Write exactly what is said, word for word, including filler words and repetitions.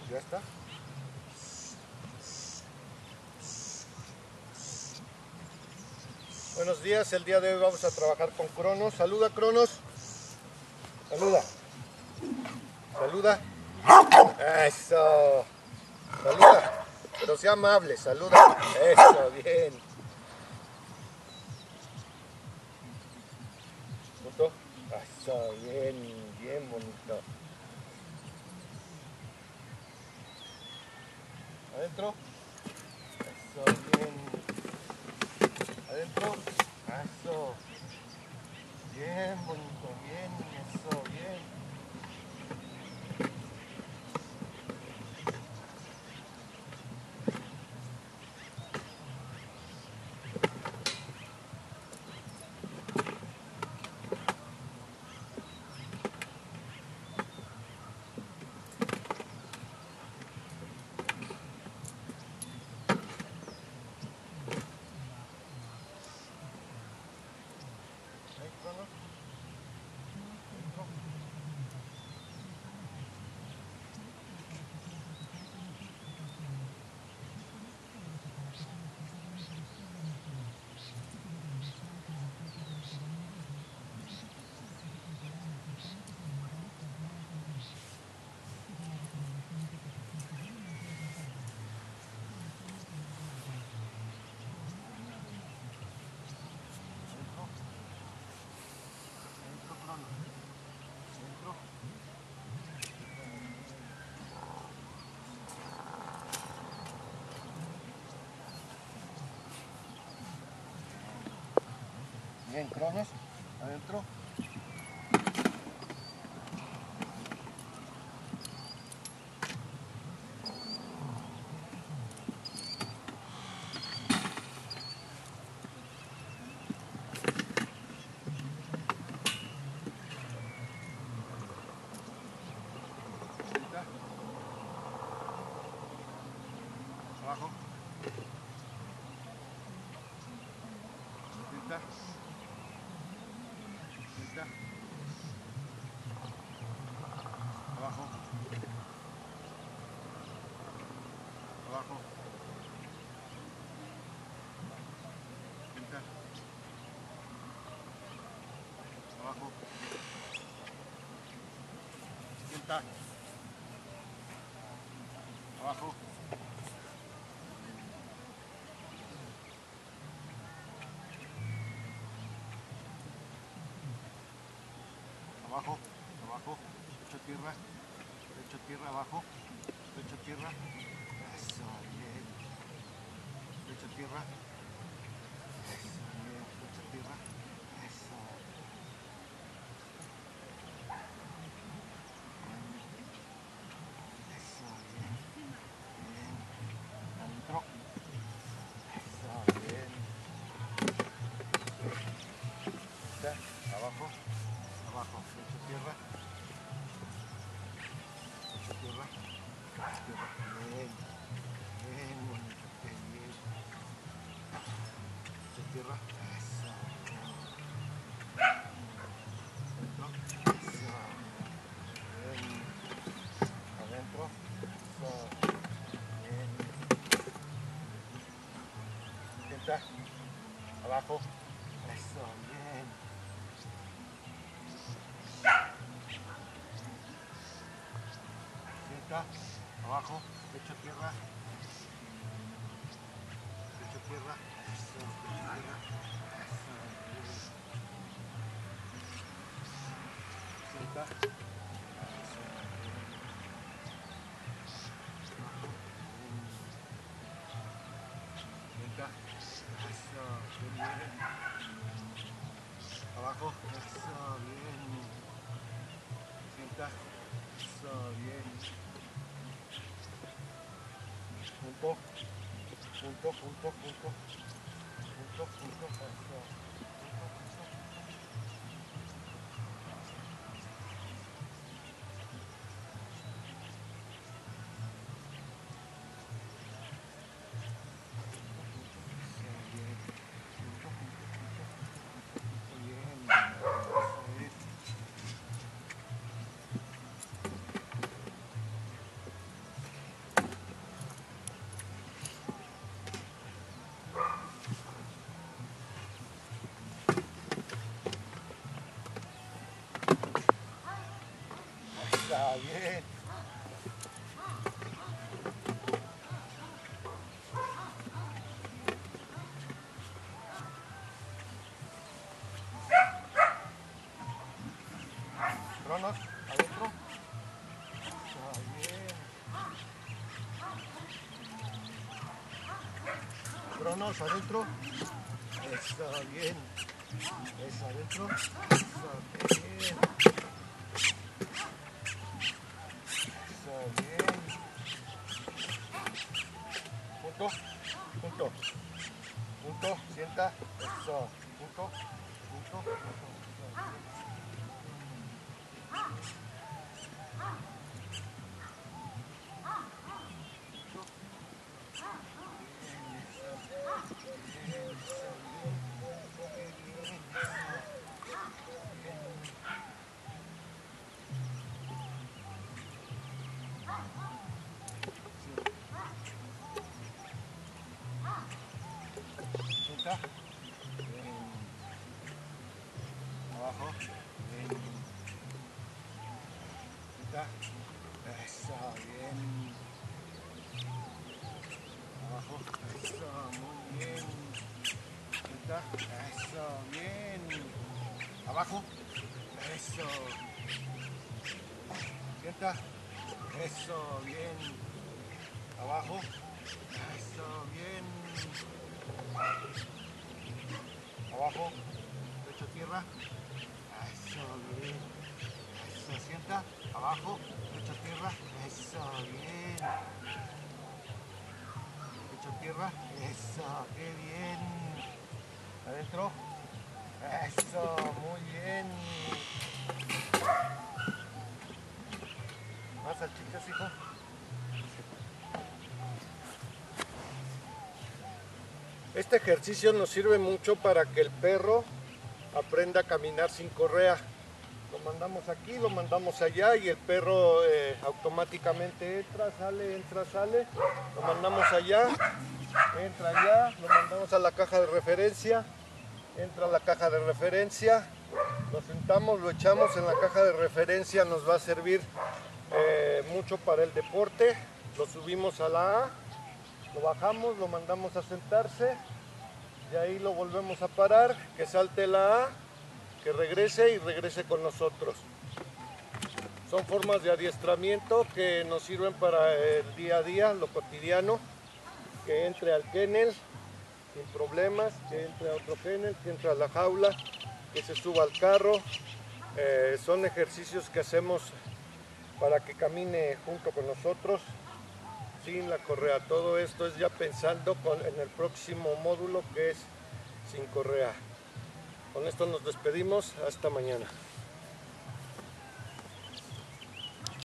Ya está. Buenos días, el día de hoy vamos a trabajar con Cronos. Saluda, Cronos. Saluda. Saluda. Eso. Saluda. Pero sea amable, saluda. Eso, bien. ¿Punto? Eso, bien, bien bonito. Adentro. Eso, bien. Adentro. Eso. Bien bonito, bien, eso, bien. Ahí, Cronos. Adentro. Adentro. Adentro, Cronos. Adentro. Bien, Cronos. Adentro. Ahorita. Abajo. Ahorita. Ahorita. Abajo. Abajo. Ahorita. Abajo. Sienta. Abajo. Abajo. Abajo. Pecho tierra. Pecho tierra abajo. Pecho tierra. Eso, bien. Pecho tierra. Eso, bien. Pecho tierra. Eso. Eso, bien. Bien. Adentro. Eso, bien. Está. Abajo. Abajo. Pecho tierra. Pecho tierra. Pecho tierra. Bien. Bien, bonito. Bien, bien. Pecho tierra. Eso. Adentro. Eso. Bien. Adentro. Eso. Bien. Sienta. Abajo. Eso. Bien. Sienta. Abajo. Pecho tierra. Pecho tierra. Eso. Pecho tierra. Eso. Bien. Sienta. Eso. Bien. Abajo. Bien. Sienta. Eso. Bien, bien. Abajo. Eso. Bien. Sienta. Eso. Bien. Punto. Punto, punto, punto. Punto, punto. Eso. Punto, punto. bien. Cronos, adentro. Está bien. Cronos, adentro. Está bien. Eso, adentro. Está bien. Está bien. Punto. Punto. Punto. Sienta. Eso. Punto. Punto. Punto. Sienta. Bien. Abajo. Bien. Sienta. Eso, bien. Abajo. Eso, muy bien. Sienta. Eso, bien. Abajo. Eso. Sienta. Eso, bien. Abajo. Eso, bien. Abajo. Pecho tierra. Eso, bien. Eso, sienta. Abajo. Pecho tierra. Eso, bien. Pecho tierra. Eso, qué bien. Adentro. Eso, muy bien. Más salchichas, hijo. Este ejercicio nos sirve mucho para que el perro aprenda a caminar sin correa. Lo mandamos aquí, lo mandamos allá y el perro eh, automáticamente entra, sale, entra, sale. Lo mandamos allá, entra allá, lo mandamos a la caja de referencia, entra a la caja de referencia, lo sentamos, lo echamos en la caja de referencia, nos va a servir eh, mucho para el deporte. Lo subimos a la A, lo bajamos, lo mandamos a sentarse y ahí lo volvemos a parar, que salte la A, que regrese y regrese con nosotros. Son formas de adiestramiento que nos sirven para el día a día, lo cotidiano, que entre al kennel sin problemas, que entre a otro kennel, que entre a la jaula, que se suba al carro. Eh, son ejercicios que hacemos para que camine junto con nosotros sin la correa. Todo esto es ya pensando con, en el próximo módulo, que es sin correa. Con esto nos despedimos, hasta mañana.